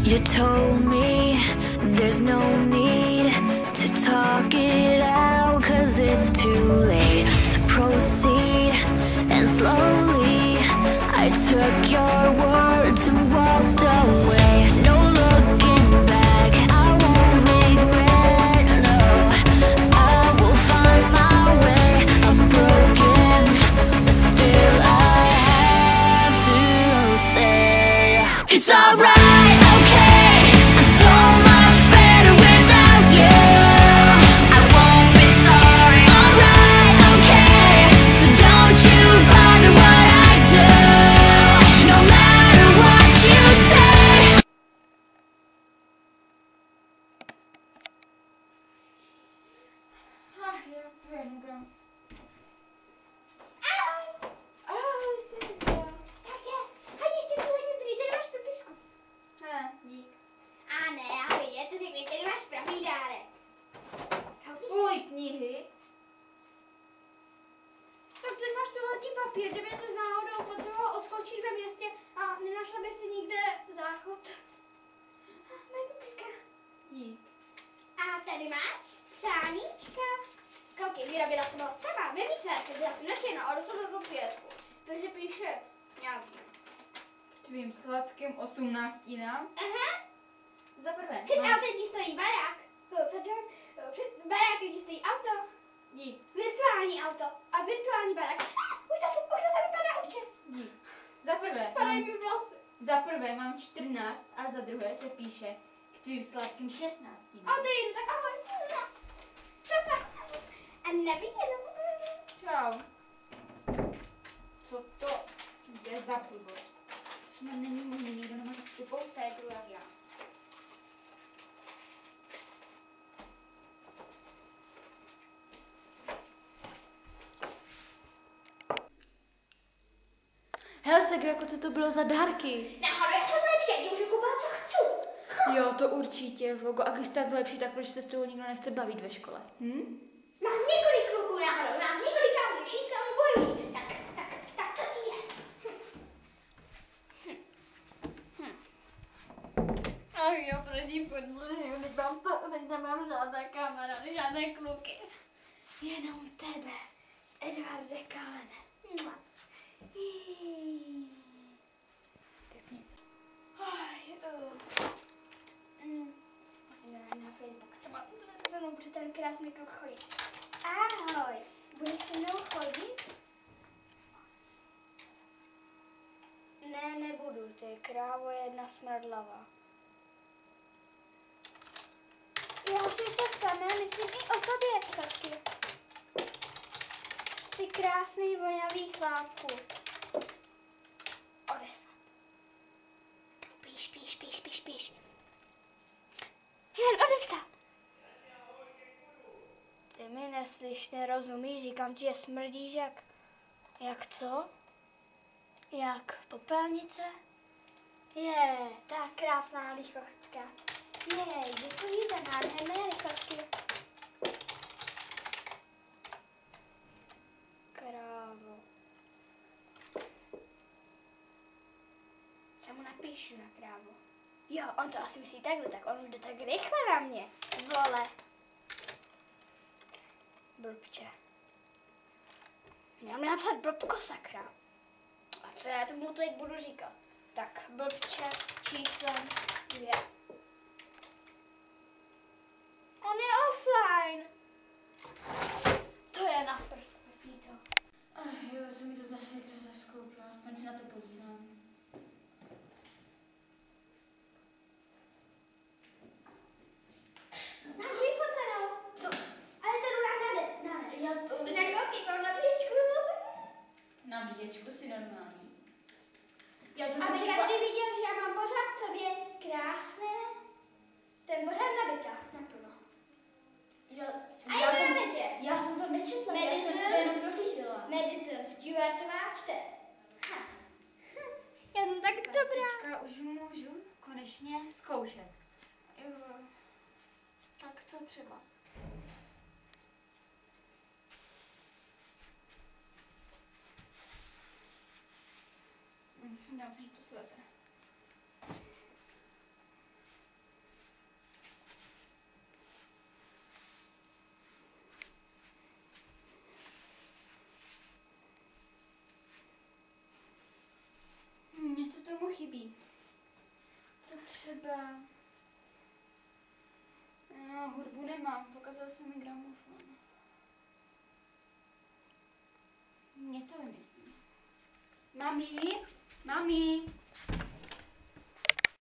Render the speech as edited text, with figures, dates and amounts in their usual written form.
You told me there's no need to talk it out, 'cause it's too late to proceed. And slowly I took your words and walked away. No looking back, I won't regret, no. I will find my way. I'm broken, but still I have to say it's alright, okay. I'm so much better without you. I won't be sorry. Alright, okay. So don't you bother what I do, no matter what you say. Ahoj, Stefko. Takže, hodně štěstí, hodně zdraví, tady máš propisku. Dík. A ne, ahoj, to řekneš, tady máš pravý dárek. Fuj, knihy. Tak tady máš tohletý papír, kdyby se náhodou potřeboval odskočit ve městě a nenašla by si nikde záchod. Moje propiska. Dík. A tady máš přáníčka. Koukej, vyrobila jsem ho sama, ve výtvarce, byla jsem nadšená a dostala takovou pětku. Takže píše nějaký. Tvým sladkým 18. Aha. Za prvé. Před autem ti stojí barák. Pardon, před barákem ti stojí auto. Dík. Virtuální auto a virtuální barák. Už zase vypadá účes. Dík. Za prvé. Padají mi vlasy. Za prvé mám 14 a za druhé se píše k tvým sladkým 16. A to je jen tak ahoj. Papa. A naviděnou. Čau. Co to je za blbost? Snad není možný, nikdo nemá tupou ségru jak já. Hele, Segrako, co to bylo za dárky? Náhodou, já jsem lepší, já můžu kupovat, co chci. Jo, to určitě, Vogo. A když jste tak lepší, tak proč se s tebou nikdo nechce bavit ve škole? Mám několik kluků náhodou, mám několik kámošů, všichni se o mě bojují. Tak, co ti je? Ach jo, prosím, podložím, teď nemám žádné kamarády, žádné kluky. Jenom tebe, Edvarde Kalene. Pěkně. Musím dát na Facebook, třeba se mnou bude ten krásný kluk chodit. Ahoj, budeš se mnou chodit? Ne, nebudu, ty krávo je jedna smradlavá. Já si to samé myslím i o tobě, taky. Ty krásný vonavý chlápku. Odeslat. Píš. Jen odepsat. Ty mi neslyš, nerozumíš, říkám ti, že smrdíš jak co? Jak popelnice? Je, ta krásná lichotka. Je, děkuji za nádherné lichotky. Krávo. Já mu napíšu na krávu. Jo, on to asi myslí takhle, tak on jde tak rychle na mě. Vole. Blbče. Měl mi napsat blbko, sakra. A co já tomu teď budu říkat? Tak, blbče číslem 2. On je offline. To je na prd. Jo, co mi to zase zaskoupila. Pojď se na to podívám. Mám vyfocenou. Co? Ale to jdu na ne. Já to... Nekoukej, mám nabíječku nebo Nabíječku si normální. Já to aby potřeba... každý viděl, že já mám pořád v sobě krásné. Jsem pořád nabitá na plno. Já, A je to na netě. já jsem to nečetla, já jsem si to jenom prohlížela. Madison Stewartová čte. Já jsem tak dobrá. Teďka už můžu konečně zkoušet. Jo. Tak co třeba? Musím dát si to svetr. hudba. No, hudbu nemám, pokazal se mi gramofon. Něco vymyslím. Mami, mami,